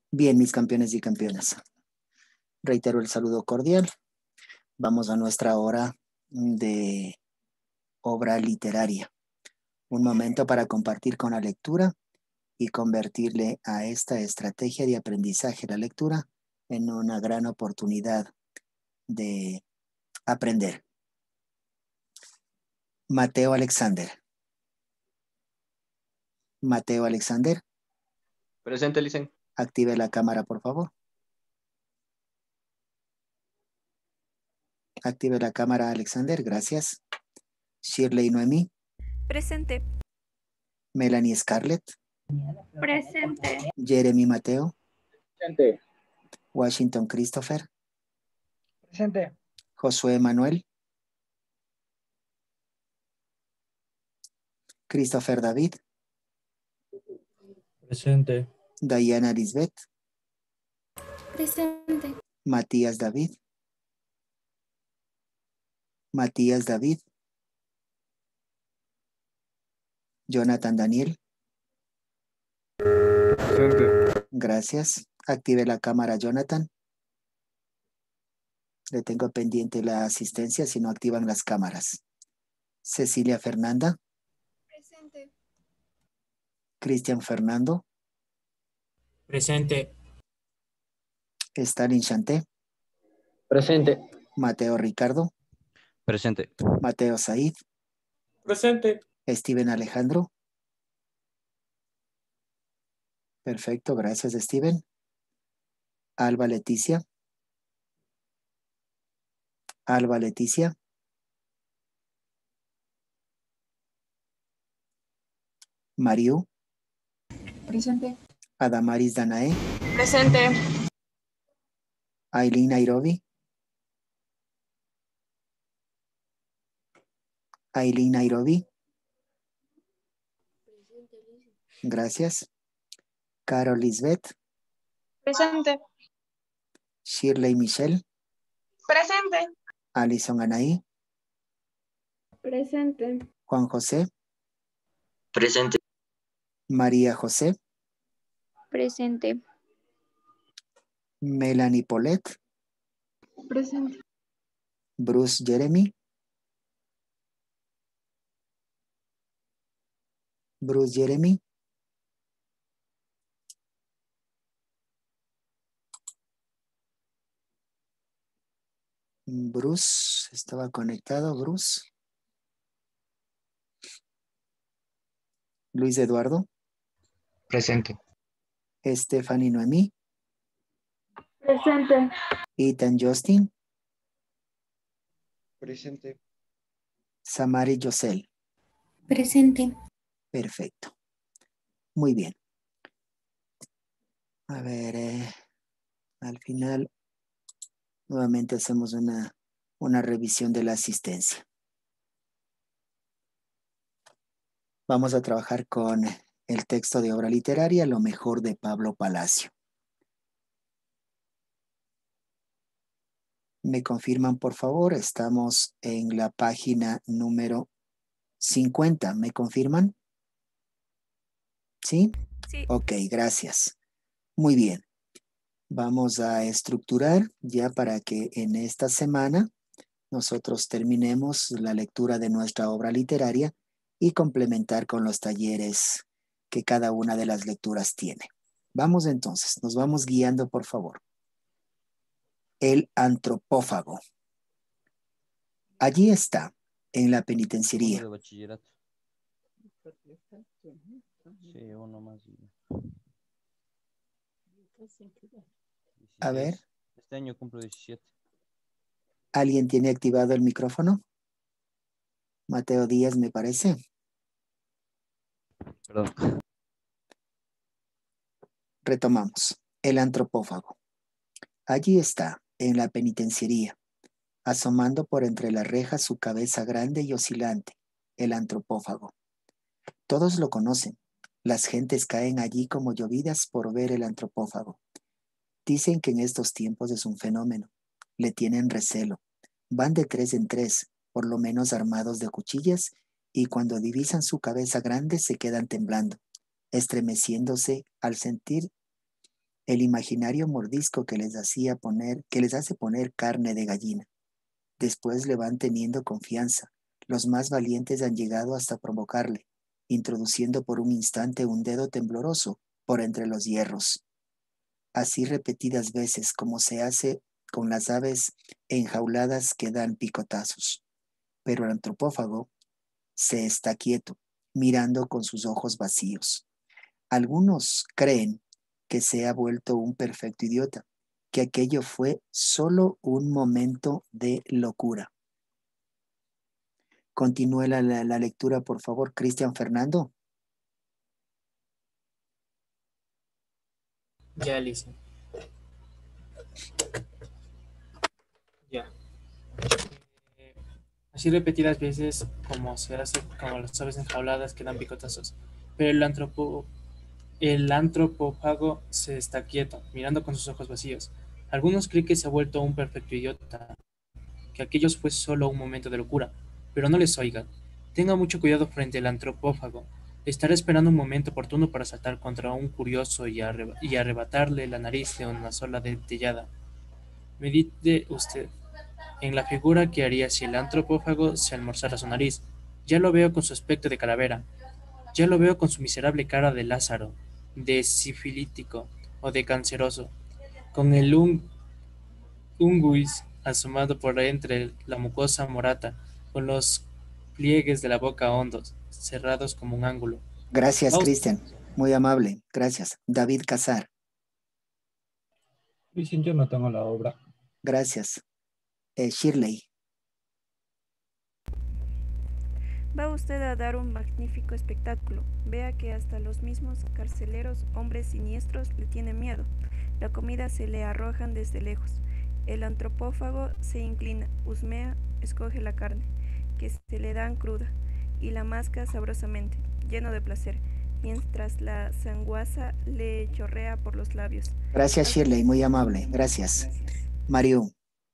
Bien, mis campeones y campeonas. Reitero el saludo cordial. Vamos a nuestra hora de obra literaria. Un momento para compartir con la lectura y convertirle a esta estrategia de aprendizaje la lectura en una gran oportunidad de aprender. Mateo Alexander. Mateo Alexander. Presente, Licen. Active la cámara, por favor. Active la cámara, Alexander. Gracias. Shirley Noemí. Presente. Melanie Scarlett. Presente. Jeremy Mateo. Presente. Washington Christopher. Presente. Josué Manuel. Christopher David. Presente. Diana Lisbeth. Presente. Matías David. Matías David. Jonathan Daniel. Presente. Gracias. Active la cámara, Jonathan. Le tengo pendiente la asistencia si no activan las cámaras. Cecilia Fernanda. Presente. Cristian Fernando. Presente. Stalin Chanté. Presente. Mateo Ricardo. Presente. Mateo Said. Presente. Steven Alejandro. Perfecto, gracias, Steven. Alba Leticia. Alba Leticia. Mariu. Presente. Adamaris Danae. Presente. Aileen Nairobi. Aileen Nairobi. Gracias. Carol Lisbeth. Presente. Shirley Michelle. Presente. Alison Anaí. Presente. Juan José. Presente. María José. Presente. Melanie Paulette. Presente. Bruce Jeremy. Bruce Jeremy. Bruce, estaba conectado, Bruce. Luis Eduardo. Presente. Stephanie Noemí. Presente. Ethan Justin. Presente. Samari Yosel. Presente. Perfecto. Muy bien. A ver, al final nuevamente hacemos una revisión de la asistencia. Vamos a trabajar con el texto de obra literaria, Lo mejor de Pablo Palacio. ¿Me confirman, por favor? Estamos en la página número 50. ¿Me confirman? ¿Sí? Sí. Ok, gracias. Muy bien. Vamos a estructurar ya para que en esta semana nosotros terminemos la lectura de nuestra obra literaria y complementar con los talleres que cada una de las lecturas tiene. Vamos entonces, nos vamos guiando, por favor. El antropófago. Allí está, en la penitenciaría. De bachillerato. Sí, uno más. A ver. Este año cumplo 17. ¿Alguien tiene activado el micrófono? Mateo Díaz, me parece. Perdón. Retomamos. El antropófago. Allí está, en la penitenciaría, asomando por entre las rejas su cabeza grande y oscilante, el antropófago. Todos lo conocen. Las gentes caen allí como llovidas por ver el antropófago. Dicen que en estos tiempos es un fenómeno. Le tienen recelo. Van de 3 en 3, por lo menos armados de cuchillas, y cuando divisan su cabeza grande se quedan temblando, estremeciéndose al sentir el imaginario mordisco que les hace poner carne de gallina. Después le van teniendo confianza. Los más valientes han llegado hasta provocarle, introduciendo por un instante un dedo tembloroso por entre los hierros. Así repetidas veces como se hace con las aves enjauladas que dan picotazos. Pero el antropófago se está quieto, mirando con sus ojos vacíos. Algunos creen que se ha vuelto un perfecto idiota, que aquello fue solo un momento de locura. Continúe la lectura, por favor, Cristian Fernando. Ya, listo. Ya. Así repetidas veces como se hace con las aves enjauladas que dan picotazos. Pero el antropófago se está quieto, mirando con sus ojos vacíos. Algunos creen que se ha vuelto un perfecto idiota, que aquello fue solo un momento de locura, pero no les oigan. Tenga mucho cuidado frente al antropófago. Estará esperando un momento oportuno para saltar contra un curioso y arrebatarle la nariz de una sola dentellada. Medite usted en la figura que haría si el antropófago se almorzara su nariz. Ya lo veo con su aspecto de calavera. Ya lo veo con su miserable cara de Lázaro, de sifilítico o de canceroso, con el unguis asomado por entre la mucosa morata, con los pliegues de la boca hondos, cerrados como un ángulo. Gracias, Va usted. Cristian. Muy amable. Gracias. David Casar. Yo no tengo la obra. Gracias. Shirley. Va usted a dar un magnífico espectáculo. Vea que hasta los mismos carceleros, hombres siniestros, le tienen miedo. La comida se le arrojan desde lejos. El antropófago se inclina, husmea, escoge la carne, que se le dan cruda, y la masca sabrosamente, lleno de placer, mientras la sanguaza le chorrea por los labios. Gracias, Shirley. Muy amable. Gracias. Mario.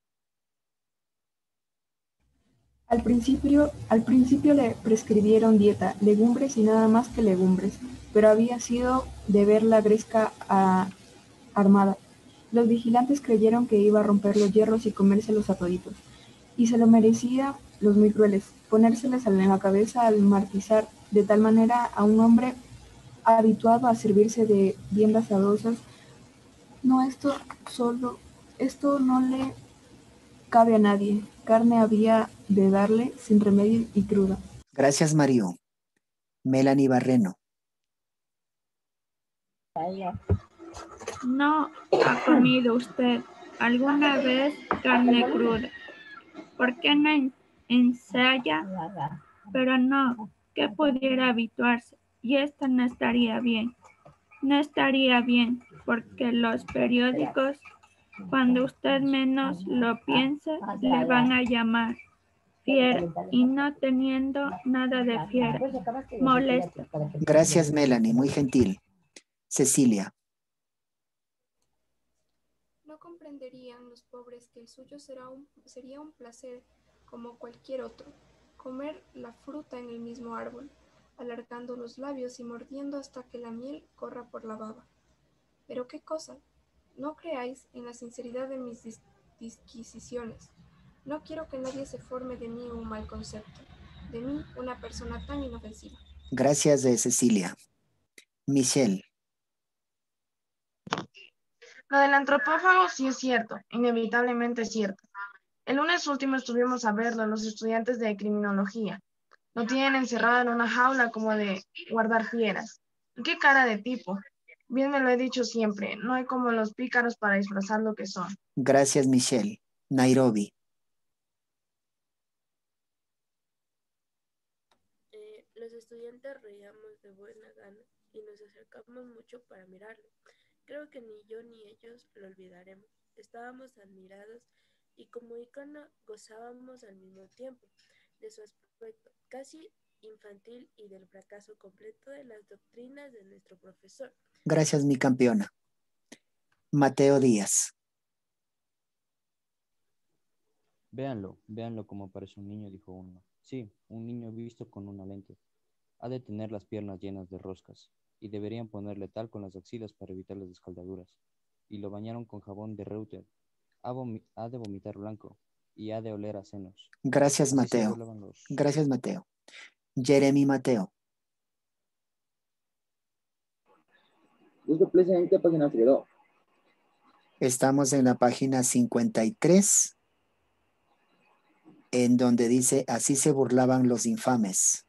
Al principio le prescribieron dieta, legumbres y nada más que legumbres, pero había sido de ver la gresca armada. Los vigilantes creyeron que iba a romper los hierros y comérselos a toditos. Y se lo merecía los muy crueles, ponérseles en la cabeza al martizar de tal manera a un hombre habituado a servirse de viandas sadosas. No, esto no le cabe a nadie. Carne había de darle sin remedio y cruda. Gracias, Mario. Melanie Barreno. ¿No ha comido usted alguna vez carne cruda? ¿Por qué no ensaya? Pero no, que pudiera habituarse, y esto no estaría bien. No estaría bien, porque los periódicos, cuando usted menos lo piense, le van a llamar fiera, y no teniendo nada de fiera, molesta. Gracias, Melanie. Muy gentil. Cecilia. No comprenderían los pobres que el suyo sería un placer como cualquier otro, comer la fruta en el mismo árbol, alargando los labios y mordiendo hasta que la miel corra por la baba. Pero qué cosa, no creáis en la sinceridad de mis disquisiciones. No quiero que nadie se forme de mí un mal concepto, de mí una persona tan inofensiva. Gracias, Cecilia. Michelle. Lo del antropófago sí es cierto, inevitablemente es cierto. El lunes último estuvimos a verlo los estudiantes de criminología. Lo tienen encerrado en una jaula como de guardar fieras. ¿Y qué cara de tipo? Bien me lo he dicho siempre, no hay como los pícaros para disfrazar lo que son. Gracias, Michelle. Nairobi. Los estudiantes reíamos de buena gana y nos acercamos mucho para mirarlo. Creo que ni yo ni ellos lo olvidaremos. Estábamos admirados y como ícono gozábamos al mismo tiempo de su aspecto casi infantil y del fracaso completo de las doctrinas de nuestro profesor. Gracias, mi campeona. Mateo Díaz. Véanlo como parece un niño, dijo uno. Sí, un niño visto con una lente. Ha de tener las piernas llenas de roscas, y deberían ponerle tal con las axilas para evitar las escaldaduras. y lo bañaron con jabón de Reuter. Ha de vomitar blanco y ha de oler a senos. Gracias, Así se Mateo. burlaban los... Gracias, Mateo. Jeremy Mateo. Gusto presidente, página 32. Estamos en la página 53, en donde dice, así se burlaban los infames.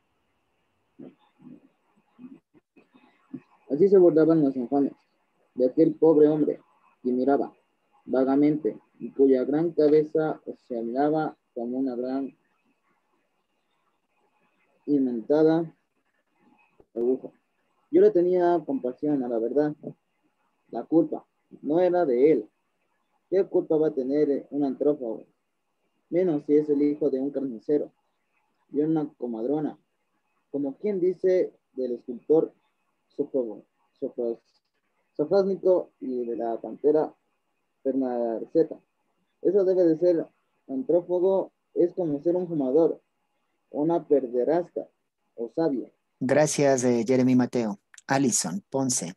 Así se burlaban los infames de aquel pobre hombre que miraba vagamente y cuya gran cabeza oscilaba como una gran inventada aguja. Yo le tenía compasión, a la verdad. La culpa no era de él. ¿Qué culpa va a tener un antrófago? Menos si es el hijo de un carnicero y una comadrona, como quien dice del escultor Sofrónico y de la pantera Pernarceta. Eso debe de ser antrófago, es como ser un fumador, una pederasta o sabio. Gracias, Jeremy Mateo. Alison Ponce.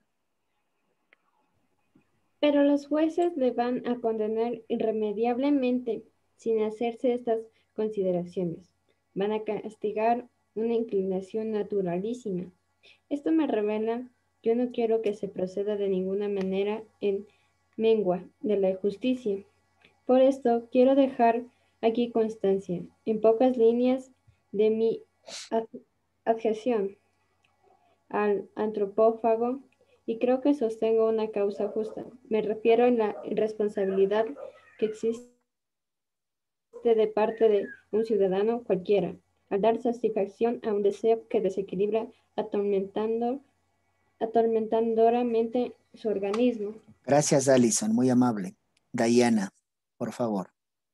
Pero los jueces le van a condenar irremediablemente sin hacerse estas consideraciones. Van a castigar una inclinación naturalísima. Esto me revela que yo no quiero que se proceda de ninguna manera en mengua de la justicia. Por esto quiero dejar aquí constancia, en pocas líneas, de mi adhesión al antropófago, y creo que sostengo una causa justa. Me refiero a la irresponsabilidad que existe de parte de un ciudadano cualquiera, al dar satisfacción a un deseo que desequilibra atormentadoramente su organismo. Gracias, Alison, muy amable. Diana, por favor.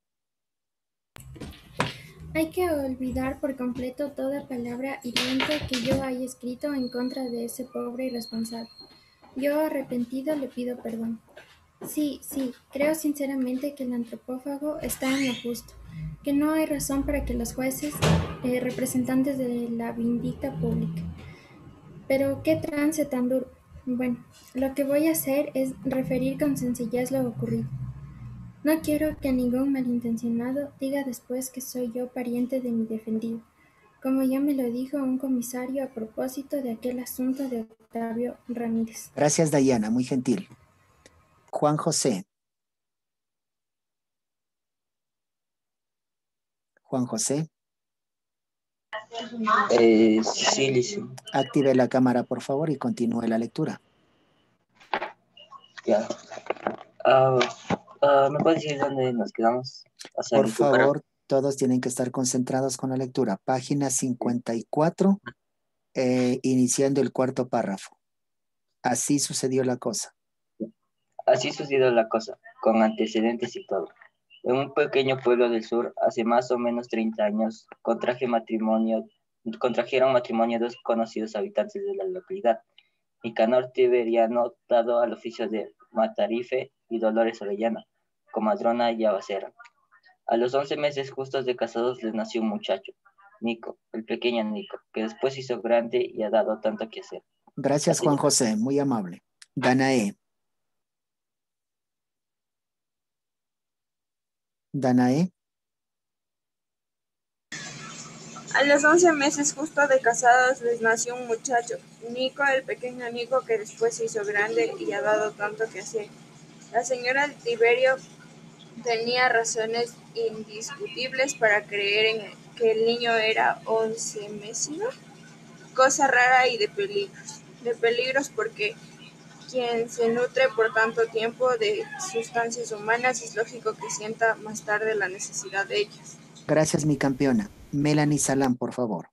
Hay que olvidar por completo toda palabra hiriente que yo haya escrito en contra de ese pobre irresponsable. Yo, arrepentido, le pido perdón. Sí, creo sinceramente que el antropófago está en lo justo, que no hay razón para que los jueces, representantes de la vindicta pública. Pero qué trance tan duro. Bueno, lo que voy a hacer es referir con sencillez lo ocurrido. No quiero que ningún malintencionado diga después que soy yo pariente de mi defendido, como ya me lo dijo un comisario a propósito de aquel asunto de Octavio Ramírez. Gracias, Diana, muy gentil. Juan José. Juan José. Sí, Lizy. Active la cámara, por favor, y continúe la lectura. Ya. ¿Me puedes decir dónde nos quedamos? Por favor, todos tienen que estar concentrados con la lectura. Página 54, iniciando el cuarto párrafo. Así sucedió la cosa. Así sucedió la cosa, con antecedentes y todo. En un pequeño pueblo del sur, hace más o menos 30 años, contrajeron matrimonio dos conocidos habitantes de la localidad, Nicanor Tiberiano, dado al oficio de matarife, y Dolores Orellana, comadrona y abacera. A los 11 meses justos de casados les nació un muchacho, Nico, el pequeño Nico, que después se hizo grande y ha dado tanto que hacer. Gracias, Juan José, muy amable. Danae. Danae. A los 11 meses justo de casados les nació un muchacho, Nico, el pequeño Nico, que después se hizo grande y ha dado tanto que hacer. La señora de Tiberio tenía razones indiscutibles para creer en que el niño era 11mesino, cosa rara y de peligros. De peligros porque quien se nutre por tanto tiempo de sustancias humanas es lógico que sienta más tarde la necesidad de ellas. Gracias, mi campeona. Melanie Salán, por favor.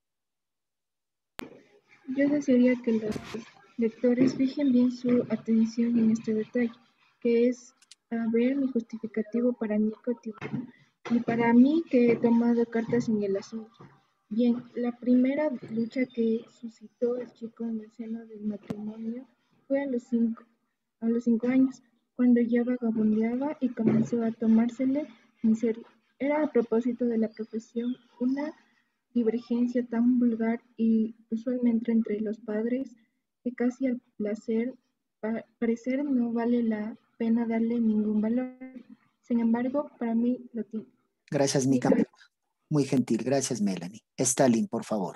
Yo desearía que los lectores fijen bien su atención en este detalle, que es a ver mi justificativo para Nico Tiberio y para mí que he tomado cartas en el asunto. Bien, la primera lucha que suscitó el chico en el seno del matrimonio fue a los 5 años, cuando ya vagabundeaba y comenzó a tomársele en serio. Era a propósito de la profesión, una divergencia tan vulgar y usualmente entre los padres, que casi al placer parecer no vale la pena darle ningún valor. Sin embargo, para mí lo tiene. Gracias, mi campeona. Muy gentil. Gracias, Melanie. Stalin, por favor.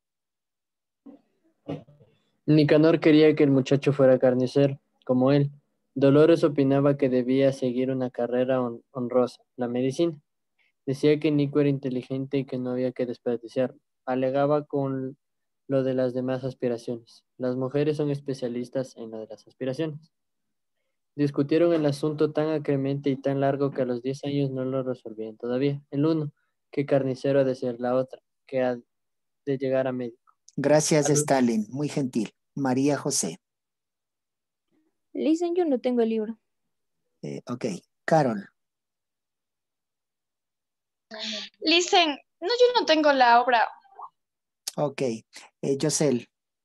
Nicanor quería que el muchacho fuera carnicero, como él. Dolores opinaba que debía seguir una carrera honrosa, la medicina. Decía que Nico era inteligente y que no había que desperdiciarlo. Alegaba con lo de las demás aspiraciones. Las mujeres son especialistas en lo de las aspiraciones. Discutieron el asunto tan acremente y tan largo que a los 10 años no lo resolvían todavía. El uno, que carnicero ha de ser; la otra, que ha de llegar a médico. Gracias, Stalin. Muy gentil. María José. Listen, yo no tengo el libro. Ok. Carol. Listen, no, yo no tengo la obra. Ok. Yosel.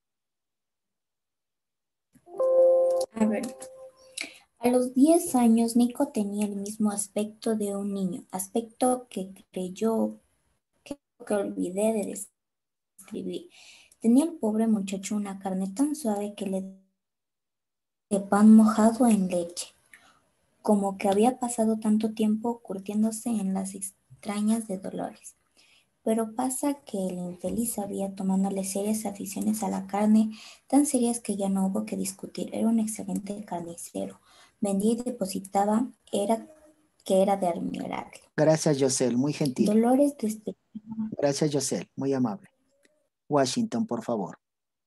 A ver, a los 10 años Nico tenía el mismo aspecto de un niño, aspecto que creyó que olvidé de describir. Tenía el pobre muchacho una carne tan suave que le de pan mojado en leche, como que había pasado tanto tiempo curtiéndose en las extrañas de Dolores. Pero pasa que el infeliz había tomándole serias aficiones a la carne, tan serias que ya no hubo que discutir. Era un excelente carnicero. Vendía y depositaba, que era de admirarle. Gracias, Yosel. Muy gentil. Dolores despechada. Gracias, Yosel. Muy amable. Washington, por favor.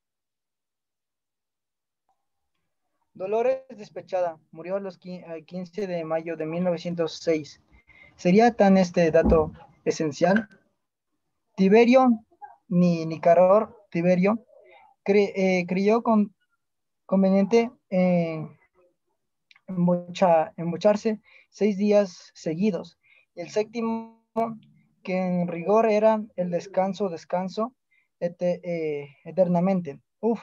Dolores despechada. Murió a los 15 de mayo de 1906. ¿Sería tan este dato esencial? Tiberio, Nicanor Tiberio, creyó conveniente embocharse 6 días seguidos. El séptimo, que en rigor era el descanso eternamente.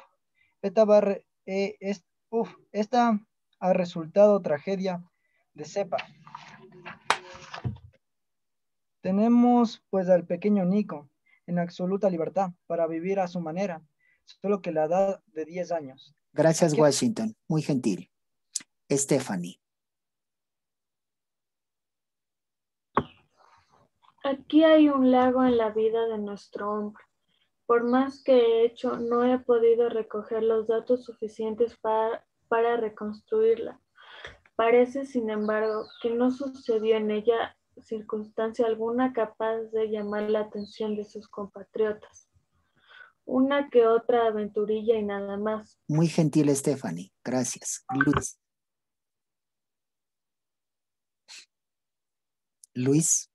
Esta ha resultado tragedia de cepa. Tenemos pues al pequeño Nico en absoluta libertad para vivir a su manera, solo que la edad de 10 años. Gracias, Washington. Muy gentil. Stephanie. Aquí hay un lago en la vida de nuestro hombre. Por más que he hecho, no he podido recoger los datos suficientes para reconstruirla. Parece, sin embargo, que no sucedió en ella circunstancia alguna capaz de llamar la atención de sus compatriotas. Una que otra aventurilla y nada más. Muy gentil, Stephanie. Gracias. Luis. Luis.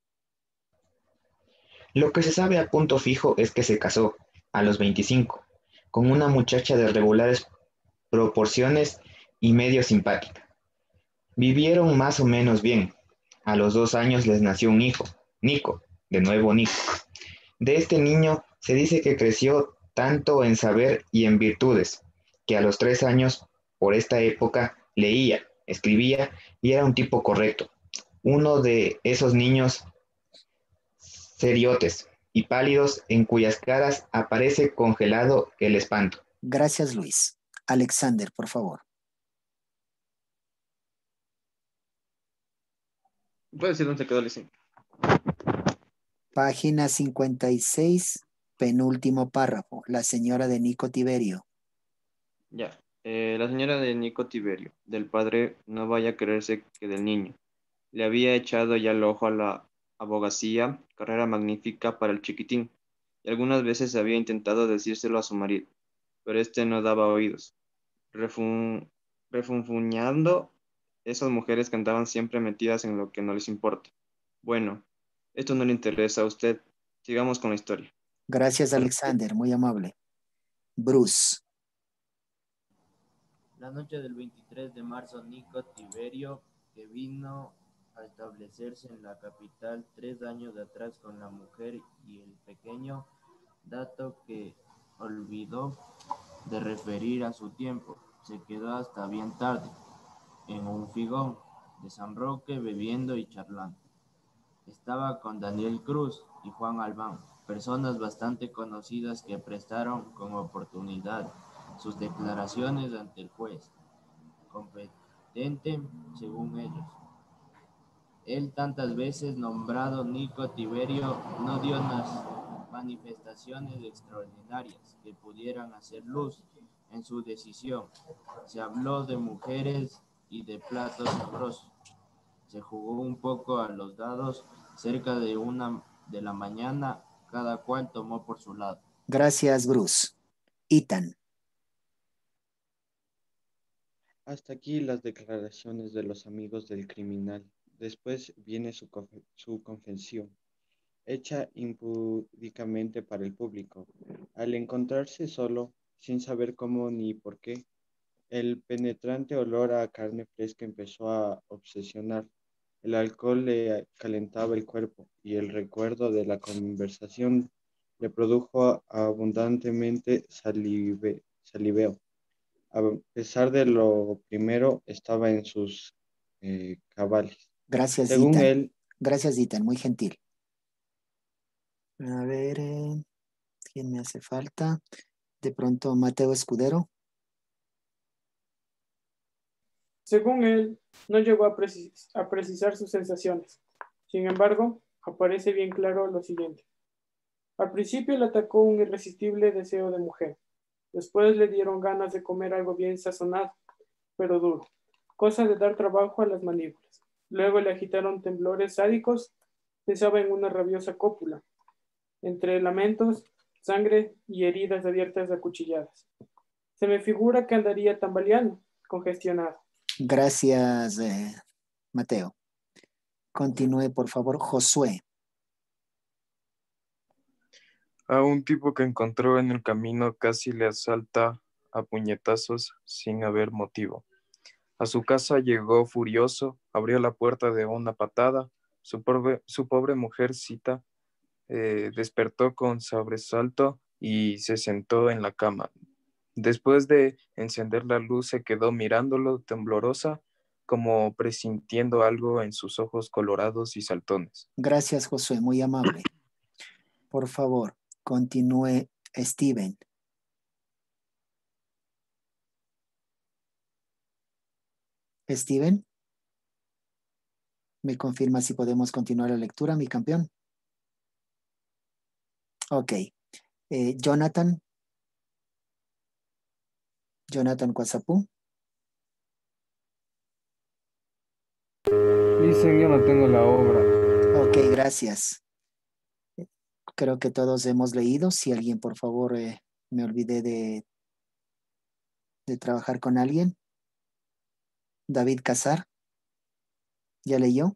Lo que se sabe a punto fijo es que se casó, a los 25, con una muchacha de regulares proporciones y medio simpática. Vivieron más o menos bien. A los 2 años les nació un hijo, Nico, de nuevo Nico. De este niño se dice que creció tanto en saber y en virtudes, que a los 3 años, por esta época, leía, escribía y era un tipo correcto. Uno de esos niños seriotes y pálidos en cuyas caras aparece congelado el espanto. Gracias, Luis. Alexander, por favor. Puede decir dónde quedó, Listen. Página 56, penúltimo párrafo. La señora de Nico Tiberio. Ya. La señora de Nico Tiberio, del padre no vaya a creerse que del niño. Le había echado ya el ojo a la abogacía, carrera magnífica para el chiquitín, y algunas veces había intentado decírselo a su marido, pero este no daba oídos. Refunfuñando, esas mujeres que andaban siempre metidas en lo que no les importa. Bueno, esto no le interesa a usted. Sigamos con la historia. Gracias, Alexander. Muy amable. Bruce. La noche del 23 de marzo, Nico Tiberio, que vino a establecerse en la capital 3 años atrás con la mujer y el pequeño, dato que olvidó de referir a su tiempo, se quedó hasta bien tarde en un figón de San Roque bebiendo y charlando. Estaba con Daniel Cruz y Juan Albán, personas bastante conocidas que prestaron con oportunidad sus declaraciones ante el juez. incompetente, según ellos. Él, tantas veces nombrado Nico Tiberio, no dio unas manifestaciones extraordinarias que pudieran hacer luz en su decisión. Se habló de mujeres y de platos sabrosos. Se jugó un poco a los dados. Cerca de 1 de la mañana, cada cual tomó por su lado. Gracias, Bruce. Ethan. Hasta aquí las declaraciones de los amigos del criminal. Después viene su confesión, hecha impúdicamente para el público. Al encontrarse solo, sin saber cómo ni por qué, el penetrante olor a carne fresca empezó a obsesionar. El alcohol le calentaba el cuerpo y el recuerdo de la conversación le produjo abundantemente saliveo. A pesar de lo primero, estaba en sus cabales. Gracias, Según Ethan. él, Gracias, Ethan. Muy gentil. A ver, ¿quién me hace falta? De pronto, Mateo Escudero. Según él, no llegó a precisar sus sensaciones. Sin embargo, aparece bien claro lo siguiente. Al principio le atacó un irresistible deseo de mujer. Después le dieron ganas de comer algo bien sazonado, pero duro, cosa de dar trabajo a las mandíbulas. Luego le agitaron temblores sádicos, pensaba en una rabiosa cópula, entre lamentos, sangre y heridas abiertas a cuchilladas. Se me figura que andaría tambaleando, congestionado. Gracias, Mateo. Continúe, por favor, Josué. A un tipo que encontró en el camino casi le asalta a puñetazos sin haber motivo. A su casa llegó furioso, abrió la puerta de una patada. Su pobre mujercita despertó con sobresalto y se sentó en la cama. Después de encender la luz se quedó mirándolo temblorosa, como presintiendo algo en sus ojos colorados y saltones. Gracias, Josué, muy amable. Por favor, continúe, Steven. Steven, ¿me confirma si podemos continuar la lectura, mi campeón? Ok. Jonathan. Jonathan Cuazapú. Dicen, yo no tengo la obra. Ok, gracias. Creo que todos hemos leído. Si alguien, por favor, me olvidé de trabajar con alguien. David Casar. ¿Ya leyó?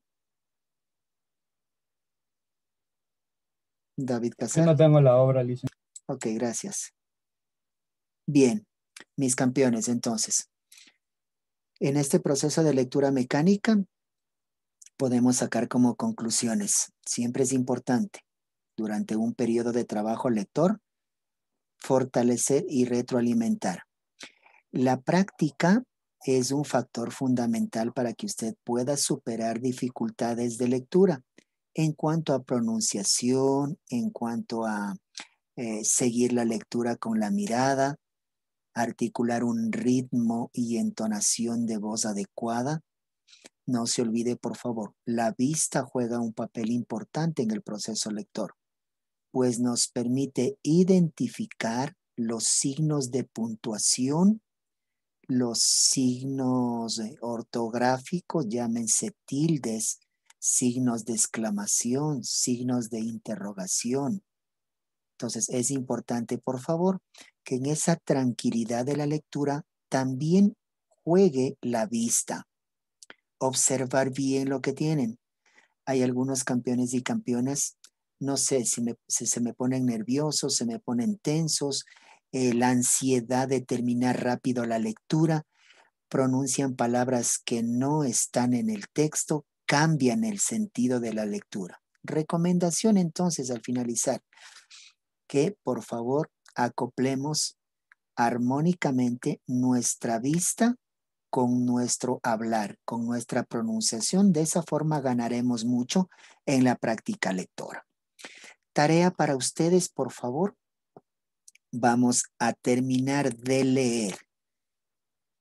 David Casar. Yo no tengo la obra, Lisa. Ok, gracias. Bien, mis campeones, entonces. En este proceso de lectura mecánica podemos sacar como conclusiones. Siempre es importante, durante un periodo de trabajo lector, fortalecer y retroalimentar. La práctica es un factor fundamental para que usted pueda superar dificultades de lectura en cuanto a pronunciación, en cuanto a seguir la lectura con la mirada, articular un ritmo y entonación de voz adecuada. No se olvide, por favor, la vista juega un papel importante en el proceso lector, pues nos permite identificar los signos de puntuación, los signos ortográficos, llámense tildes, signos de exclamación, signos de interrogación. Entonces es importante, por favor, que en esa tranquilidad de la lectura también juegue la vista. Observar bien lo que tienen. Hay algunos campeones y campeonas, no sé si se me ponen nerviosos, se me ponen tensos, la ansiedad de terminar rápido la lectura, pronuncian palabras que no están en el texto, cambian el sentido de la lectura. Recomendación entonces al finalizar, que por favor acoplemos armónicamente nuestra vista con nuestro hablar, con nuestra pronunciación. De esa forma ganaremos mucho en la práctica lectora. Tarea para ustedes, por favor. Vamos a terminar de leer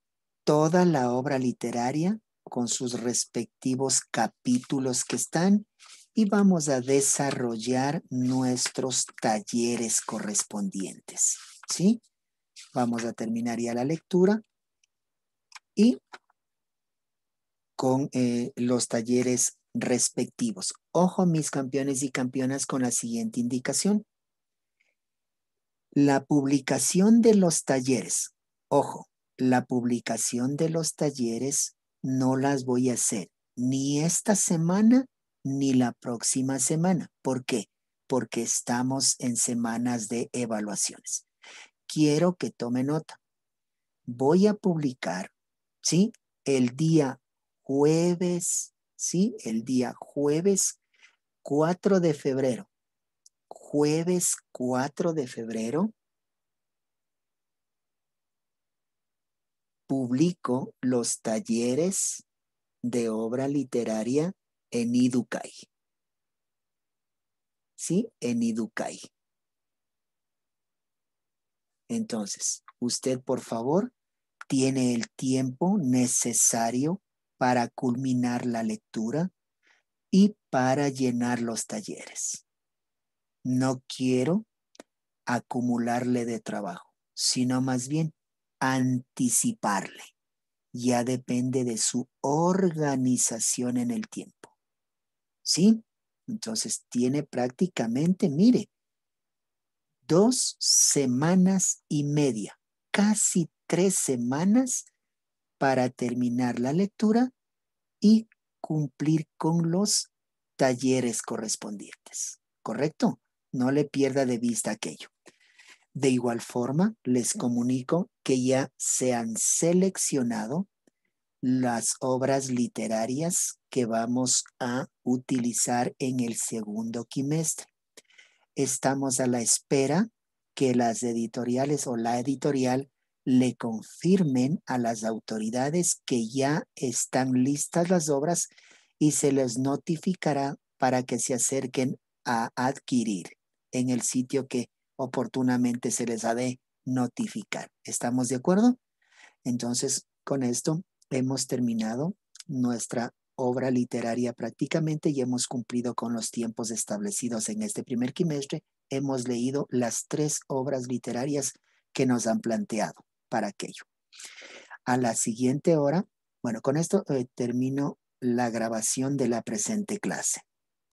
toda la obra literaria con sus respectivos capítulos que están y vamos a desarrollar nuestros talleres correspondientes, ¿sí? Vamos a terminar ya la lectura y con los talleres respectivos. Ojo, mis campeones y campeonas, con la siguiente indicación. La publicación de los talleres, ojo, la publicación de los talleres no las voy a hacer ni esta semana ni la próxima semana. ¿Por qué? Porque estamos en semanas de evaluaciones. Quiero que tome nota. Voy a publicar, ¿sí? El día jueves, ¿sí? El día jueves 4 de febrero. Jueves 4 de febrero publico los talleres de obra literaria en Iducay. ¿Sí? En Iducay. Entonces, usted, por favor, tiene el tiempo necesario para culminar la lectura y para llenar los talleres. No quiero acumularle de trabajo, sino más bien anticiparle. Ya depende de su organización en el tiempo. ¿Sí? Entonces tiene prácticamente, mire, 2 semanas y media, casi 3 semanas para terminar la lectura y cumplir con los talleres correspondientes. ¿Correcto? No le pierda de vista aquello. De igual forma, les comunico que ya se han seleccionado las obras literarias que vamos a utilizar en el segundo quimestre. Estamos a la espera que las editoriales o la editorial le confirmen a las autoridades que ya están listas las obras y se les notificará para que se acerquen a adquirir en el sitio que oportunamente se les ha de notificar. ¿Estamos de acuerdo? Entonces, con esto hemos terminado nuestra obra literaria prácticamente y hemos cumplido con los tiempos establecidos en este primer quimestre. Hemos leído las 3 obras literarias que nos han planteado para aquello. A la siguiente hora, bueno, con esto termino la grabación de la presente clase.